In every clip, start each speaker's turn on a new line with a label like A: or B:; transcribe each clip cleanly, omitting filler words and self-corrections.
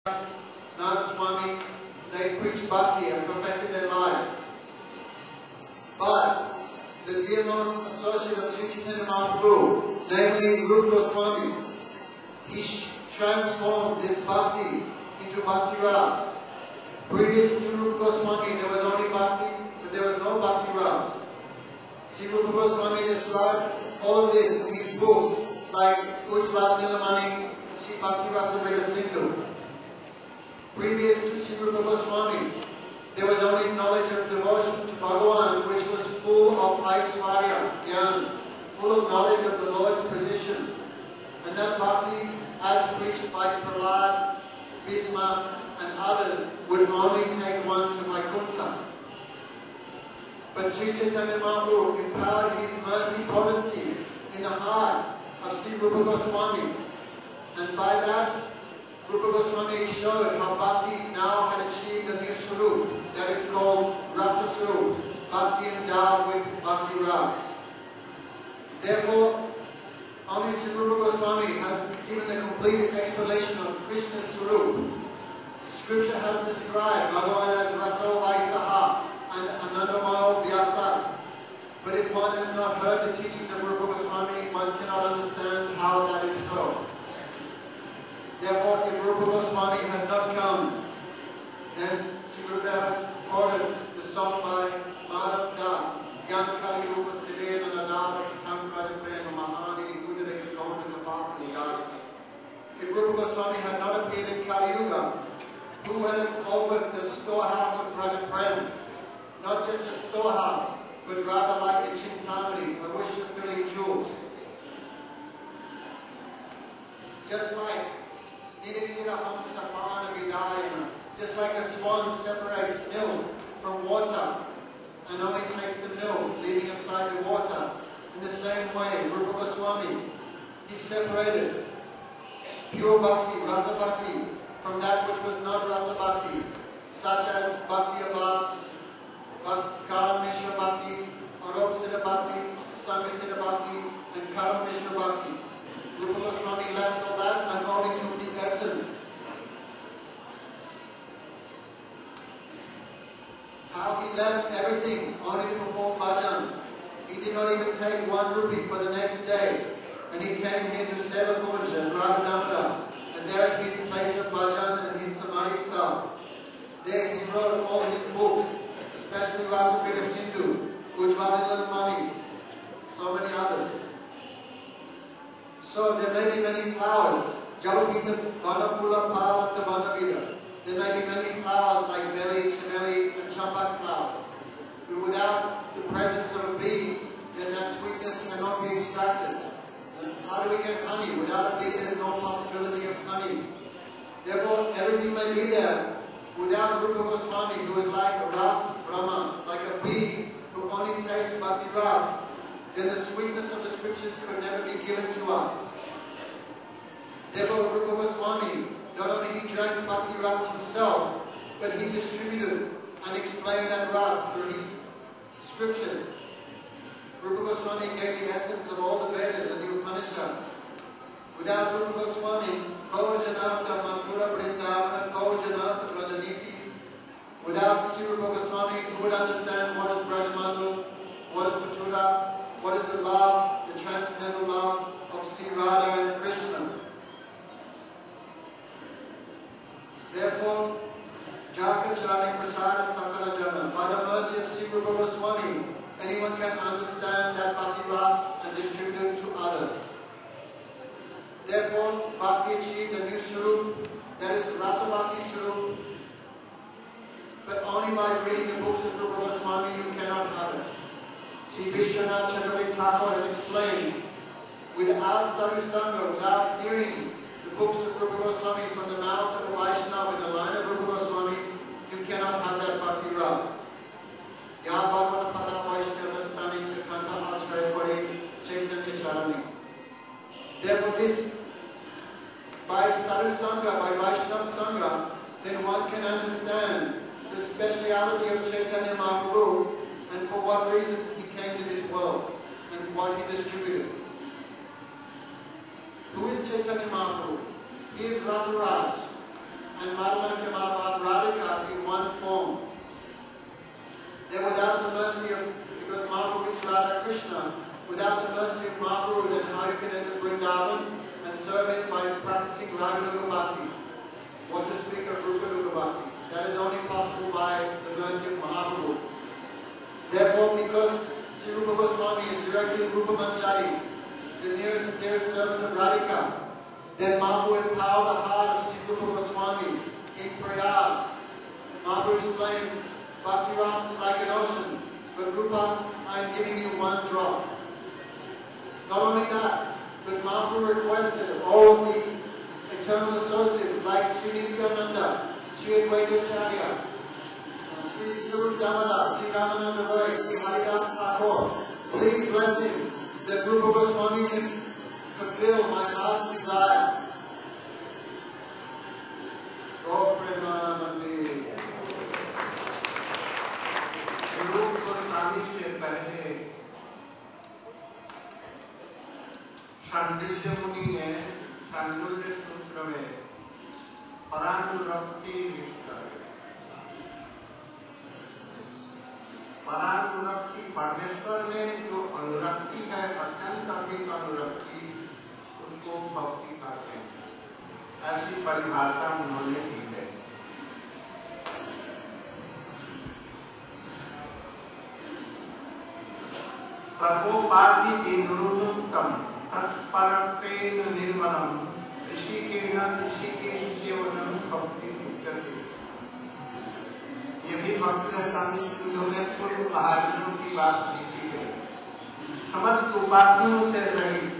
A: Nand Swami, they preached bhakti and perfected their lives. But the dear most associate of Sri Chaitanya Mahaprabhu, namely Rupa Goswami, he transformed this bhakti into bhakti ras. Previous to Rupa Goswami, there was only bhakti, but there was no bhakti ras. Sri Rupa Goswami described all of this in his books, like Ujjvala Nilamani, Sri Bhakti Rasamrita Sindhu. Previous to Sri Rupa Goswami, there was only knowledge of devotion to Bhagavan, which was full of Aishwarya, Gyan, full of knowledge of the Lord's position. And that bhakti, as preached by Prahlad, Bhisma, and others, would only take one to Vaikuntha. But Sri Chaitanya Mahaprabhu empowered his mercy potency in the heart of Sri Rupa Goswami. And by that, Rupa Goswami showed how bhakti now had achieved a new swarup that is called Rasa Swarup, bhakti endowed with bhakti ras. Therefore, only Sri Rupa Goswami has given the complete explanation of Krishna's swarup. Scripture has described Bhagavan as Raso Vaisaha and Anandamayo Vyasa. But if one has not heard the teachings of Rupa Goswami, one cannot understand how that is so. Therefore, if Rupa Goswami had not come, then Sri Gurudev has quoted the song by Madhav Das, Gyan Kali Rupa Sirena Nadava Kitam Rajapena Mahani Gudavika Konda Kapaka Nidavika. If Rupa Goswami had not appeared in Kali Yuga, who had opened the storehouse of Brajaprem? Not just a storehouse, but rather like a Chintamani, a wish-fulfilling jewel. Just like just like a swan separates milk from water and only takes the milk, leaving aside the water. In the same way, Rupa Goswami, he separated pure bhakti, rasa bhakti, from that which was not rasa bhakti, such as bhakti avas, karam mishra bhakti, arop siddha bhakti, sangha siddha bhakti, and karam mishra bhakti. Rupa Goswami left all that and only took the essence. How he left everything only to perform bhajan. He did not even take 1 rupee for the next day. And he came here to Sevakunj and Radhanamra. And there is his place of bhajan and his samadhi star. There he wrote all his books, especially Rasamrita Sindhu, Ujjvala Nilamani, so many others. So there may be many flowers. Jalapita, Vanapula, Palata, Vanavida. There may be many flowers like belly, chameli, and champak flowers. But without the presence of a bee, then that sweetness cannot be extracted. And how do we get honey? Without a bee, there is no possibility of honey. Therefore, everything may be there. Without Rupa Goswami, who is like a Ras Brahma, like a bee who only tastes bhakti ras, then the sweetness of the scriptures could never be given to us. Therefore, Rupa Goswami, not only he drank bhakti ras himself, but he distributed and explained that ras through his scriptures. Rupa Goswami gave the essence of all the Vedas and the Upanishads. Without Rupa Goswami, Ko Janata Mathura Vrindavana, Ko Janata Brajaniti. Without Sri Rupa Goswami, who would understand what is Brajamandal, what is Mathura, what is the love, the transcendental love of Sri Radha and Krishna. Therefore, Jakachari Prasada Sakala Jana, by the mercy of Sri Rupa Goswami, anyone can understand that bhakti ras and distribute it to others. Therefore, bhakti achieved a new swarup, that is rasa bhakti swarup, but only by reading the books of Rupa Goswami you cannot have it. Sri Vishwanath Chakravarti Thakur has explained, without sadhusanga, without hearing the books of Rupa Goswami from the mouth of a Vaishnava in the line of Rupa Goswami, you cannot have that bhakti ras. Ya Bhagavata Pada Vaishnava Stani Kakanta Asraya Kori Chaitanya Charani. Therefore this, by sadhusanga, by Vaishnava Sangha, then one can understand the speciality of Chaitanya Mahaprabhu and for what reason he came to this world and what he distributed. Who is Chaitanya Mahaprabhu? He is Rasaraj. and Madonna Kemaba Radhika in one form. Then without the mercy of, because Mahaprabhu is Radha Krishna, without the mercy of Mahaprabhu, then how you can enter Vrindavan and serve him by practicing Raganuga Bhakti, or to speak of Rupanuga Bhakti. That is only possible by the mercy of Mahaprabhu. Therefore, because Sri Rupa Goswami is directly Rupa Manjari, the nearest and dearest servant of Radhika, then Mahaprabhu empowered the heart of Sri Rupa Goswami in Prayag. Mahaprabhu explained, Bhakti Rasa is like an ocean, but Rupa, I am giving you one drop. Not only that, but Mahaprabhu requested all of the eternal associates like Sri Nityananda, Sri Advaitacharya, Sri Surya Damodar, Sri Ramananda Roy, Sri Haridas Thakur, please bless him that Rupa Goswami can fulfill my heart's desire. Go Premanandi.
B: रूप गोस्वामी से पहले शांडिल्य मुनि ने शांडिल्य सूत्र में परानुरक्ति विस्तार परानुरक्ति परमेश्वर में जो अनुरक्ति है अत्यंत अधिक अनुरक्ति उसको भक्ति कहते हैं ऐसी परिभाषा उन्होंने दी है। सर्वोपाधि विनुरुक्तम तत्परत्वेन निर्मलम ऋषिकेण ऋषिकेश सेवनम भक्ति उच्यते। ये भी भक्ति रसायन स्कूलों में पूर्व महाजनों की बात लिखी है। समस्त उपाधियों से रहित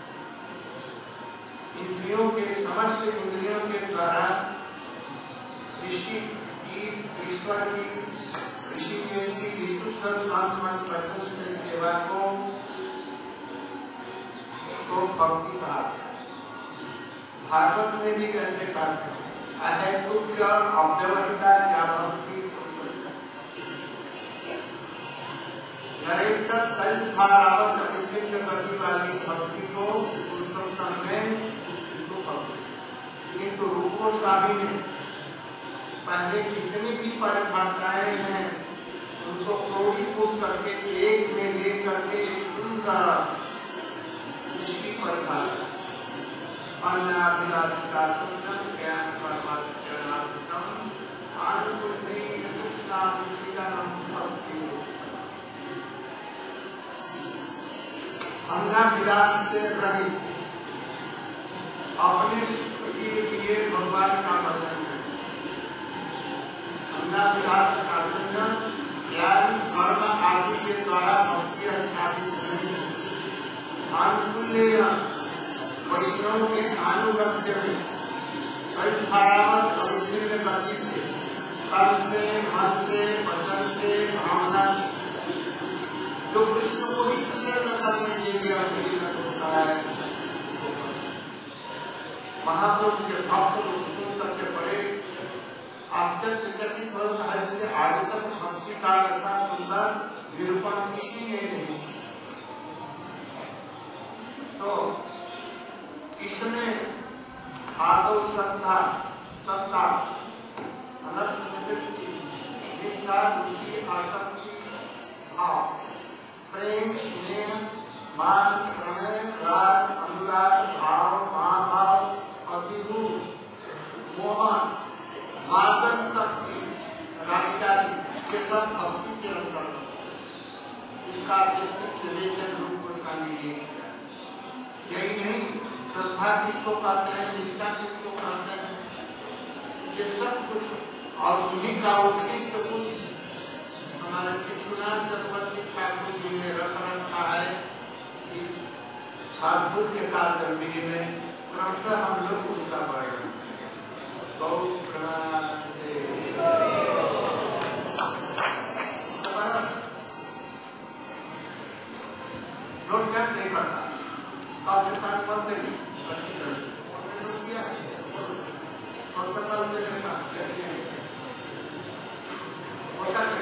B: इंद्रियों के समस्त इंद्रियों के द्वारा ऋषि ईश्वर की ऋषिकेश की विशुद्ध तन मन वचन से सेवा को भक्ति कहा। भागवत में भी कैसे कहते हैं अहेतुक और अव्यवहिता क्या भक्ति हो सकता है। नरेंद्र तल भारावत अभिषेक करने वाली भक्ति को पुरुषोत्तम में इसको भक्ति। किंतु रूप गोस्वामी ने पहले जितनी भी परिभाषाएं हैं उनको क्रोधीभूत करके एक में ले करके एक सुंदर इसकी परिभाषा अन्नाभिलाषिता सुंदर ज्ञान परमात्म आनुकूल्य कृष्णाम श्रीराम भक्ति अन्नाभिलाष से रहित अपने सुख के लिए भगवान का भजन है। अन्नाभिलाष का संगम ज्ञान कर्म आदि के द्वारा भक्ति साबित नहीं है। आनुकूल्य वैष्णव के अनुगत्य में कई धारावत अभिषेक गति से तन से मन से वचन से भावना जो कृष्ण को ही प्रसन्न करने के लिए अभिषेक होता है। महाप्रभु के भक्त लोग सुन करके बड़े आश्चर्यचकित हो रहे से आज तक भक्ति का ऐसा सुंदर निरूपण किसी ने नहीं। तो इसमें आदौ श्रद्धा सत्ता अनर्थ निवृत्ति निष्ठा रुचि आसक्ति भाव प्रेम स्नेह मान प्रणय राग अनुराग भाव महाभाव अभिरूप मोहन मार्गन तक राधिकादि ये सब भक्ति के अंतर्गत इसका विस्तृत विवेचन रूप गोस्वामी ने किया। यही नहीं श्रद्धा किसको कहते हैं निष्ठा किसको कहते हैं ये सब कुछ और उन्हीं का उचिष्ट कुछ हमारे विश्वनाथ चक्रवर्ती ठाकुर जी ने रख रखा है। इस अद्भुत के कादम्बिनी में क्रमशः हम लोग उसका पढ़ेंगे। बहुत प्रणाम नोट कर नहीं पड़ता पास से पानी बंद नहीं अच्छी तरह नोट किया और सफल देने का होता है।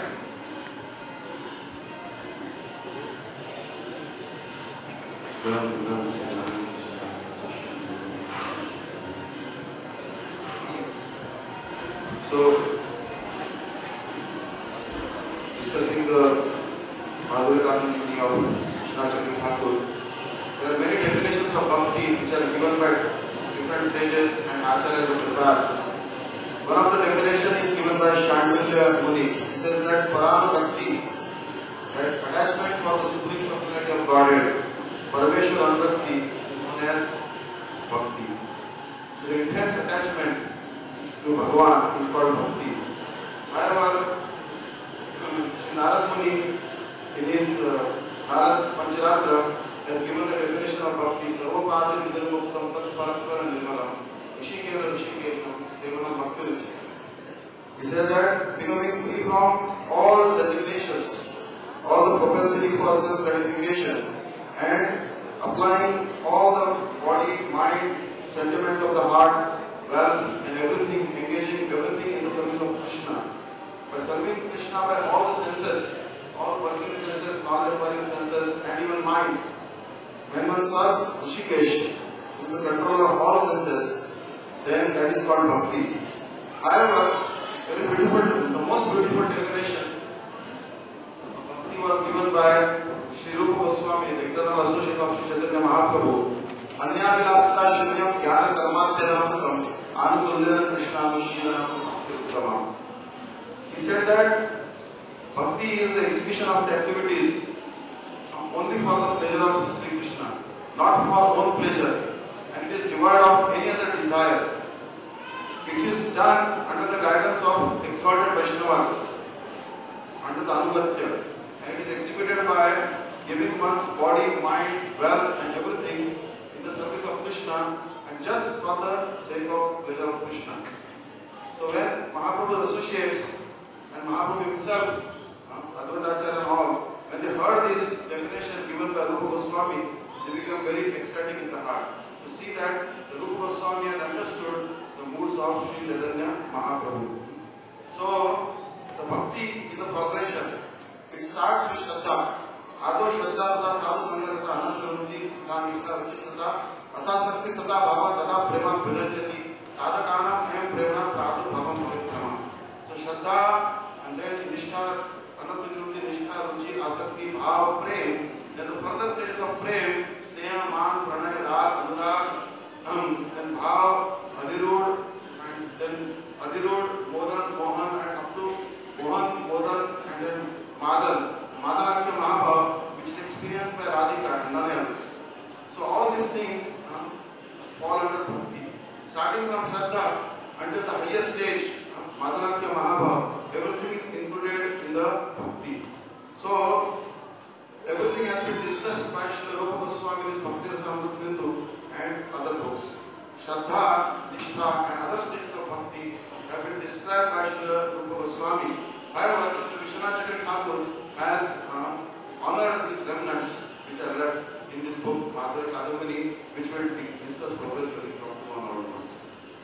C: So, discussing the Madhurya meaning of Krishna Chandra Thakur, there are many definitions of bhakti which are given by different sages and acharyas of the past. One of the definitions is given by Shandilya Muni. He says that Parana Bhakti, that attachment for the Supreme Personality of Godhead, Parameshwar Anubhakti, is known as Bhakti. So the intense attachment to Bhagavan is called Bhakti. However, Sri Narad Muni in his Narad Pancharatra has given the definition of Bhakti, Sarvapadin Nirmuktam Tat Parakvara Nirmalam, Rishikeva Rishikesham, Sevanam Bhakti. He said that becoming free from all designations, all the propensity for sense gratification, and applying all the body, mind, sentiments of the heart, wealth, and everything, engaging everything in the service of Krishna. By serving Krishna by all the senses, all working senses, non-acquiring senses, and even mind, when one serves Rishikesh, who is the controller of all senses, then that is called Bhakti. However, very beautiful, the most beautiful definition of Bhakti was given by Sri Rupa Goswami, the eternal associate of Sri Chaitanya Mahaprabhu. Anya Vilasita Shunyam Jnana Karmadhyanamakam Anukulyana Krishna Mushina Bhakti. He said that Bhakti is the execution of the activities only for the pleasure of Sri Krishna, not for own pleasure, and it is devoid of any other desire. It is done under the guidance of exalted Vaishnavas, under the Anugatya, and it is executed by giving one's body, mind, wealth, and everything in the service of Krishna, and just for the sake of pleasure of Krishna. So when Mahaprabhu's associates and Mahaprabhu himself, Advaitacharya and all, when they heard this definition given by Rupa Goswami, they became very ecstatic in the heart to see that the Rupa Goswami had understood the moods of Sri Chaitanya Mahaprabhu. So the bhakti is a progression. It starts with Shraddha. Ado Shraddha tata sadhu sangarata anantaruti na nishta vajishtata atha sakti tata bhava tata prema bhilanjati sadhakanam em prema pradu bhavam parikrama. So Shraddha and then Nishtha, anantaruti, Nishtha, Ruchi, Asakti, Bhav, Prem. Then the further stages of Prem, Sneha, Man, Pranay, Rag, Anurag, then Bhav, Adhirud, and then Adhirud, Modan, Mohan, and up to Mohan, Modan, and then Madan. Madanakya Mahabhav, which is experienced by Radhika and none else. So all these things fall under Bhakti. Starting from Shraddha until the highest stage, Madanakya Mahabhav, everything is included in the Bhakti. So everything has been discussed by Srila Rupa Goswami in his Bhakti Rasamrita Sindhu and other books. Shraddha, Nishtha, and other stages of Bhakti have been described by Srila Rupa Goswami. However, Srila Vishwanath Chakravarti Thakur has honored these remnants which are left in this book, Madhurya Kadambini, which will be discussed progressively from 2 on onwards.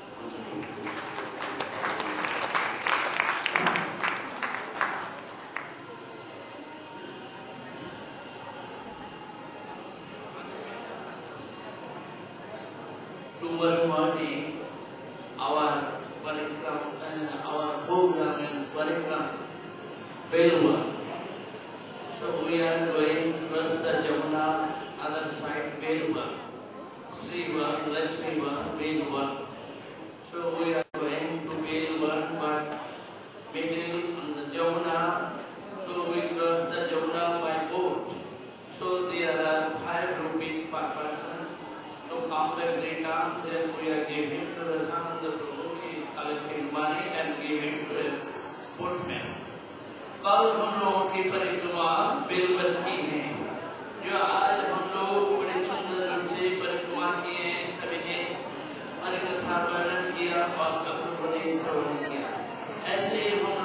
D: Tomorrow morning, our parikram and our program in parikram Belwa. So we are going across the Jamuna, other side Belwa, Sriva, Lakshmiva, Belwa. So we are going to Belwa, but meeting on the Jamuna. So we cross the Jamuna by boat. So there are 5 rupees per person. So come back later, then we are giving to the Rasananda Prabhu, he collected money and gave it to a footman. कल हम लोगों की परिक्रमा बेलवर की है, जो आज हम लोग बड़े सुंदर रूप से परिक्रमा किए हैं, सभी ने हरि कथा वर्णन किया और प्रभु ने श्रवण किया। ऐसे हम